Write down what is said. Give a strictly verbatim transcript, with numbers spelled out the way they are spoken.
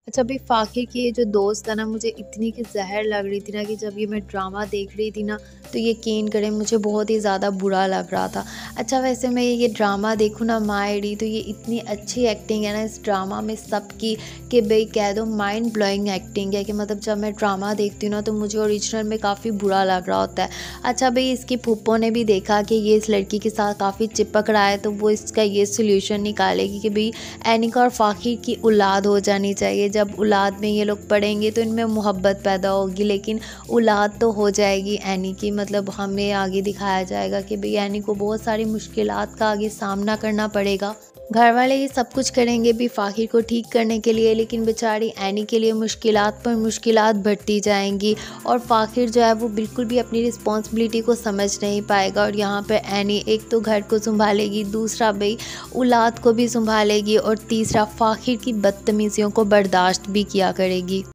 अच्छा अभी फ़ाक़िर की ये जो दोस्त है ना मुझे इतनी की ज़हर लग रही थी ना कि जब ये मैं ड्रामा देख रही थी ना तो यकीन करें मुझे बहुत ही ज़्यादा बुरा लग रहा था। अच्छा वैसे मैं ये ड्रामा देखूँ ना माहेड़ी तो ये इतनी अच्छी एक्टिंग है ना इस ड्रामा में सबकी कि भई कह दो माइंड ब्लोइंग एक्टिंग है कि मतलब जब मैं ड्रामा देखती हूँ ना तो मुझे ओरिजिनल में काफ़ी बुरा लग रहा होता है। अच्छा भई इसकी फूफो ने भी देखा कि ये इस लड़की के साथ काफ़ी चिपक रहा है तो वो इसका ये सॉल्यूशन निकालेगी कि भई एनिका और फ़ाक़िर की औलाद हो जानी चाहिए। जब औलाद में ये लोग पढ़ेंगे तो इनमें मोहब्बत पैदा होगी लेकिन औलाद तो हो जाएगी एनी की मतलब हमें आगे दिखाया जाएगा कि भई एनी को बहुत सारी मुश्किलात का आगे सामना करना पड़ेगा। घरवाले ये सब कुछ करेंगे भी फ़ाक़िर को ठीक करने के लिए लेकिन बेचारी एनी के लिए मुश्किलात पर मुश्किलात बढ़ती जाएँगी और फ़ाक़िर जो है वो बिल्कुल भी अपनी रिस्पॉन्सिबिलिटी को समझ नहीं पाएगा और यहाँ पे एनी एक तो घर को सँभालेगी, दूसरा भई औलाद को भी सँभालेगी और तीसरा फ़ाक़िर की बदतमीज़ियों को बर्दाश्त भी किया करेगी।